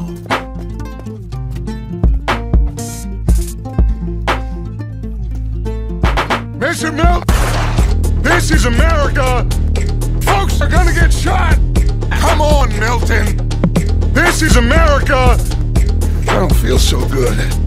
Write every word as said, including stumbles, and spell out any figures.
Mister Milton, this is America. Folks are gonna get shot. Come on, Milton. This is America. I don't feel so good.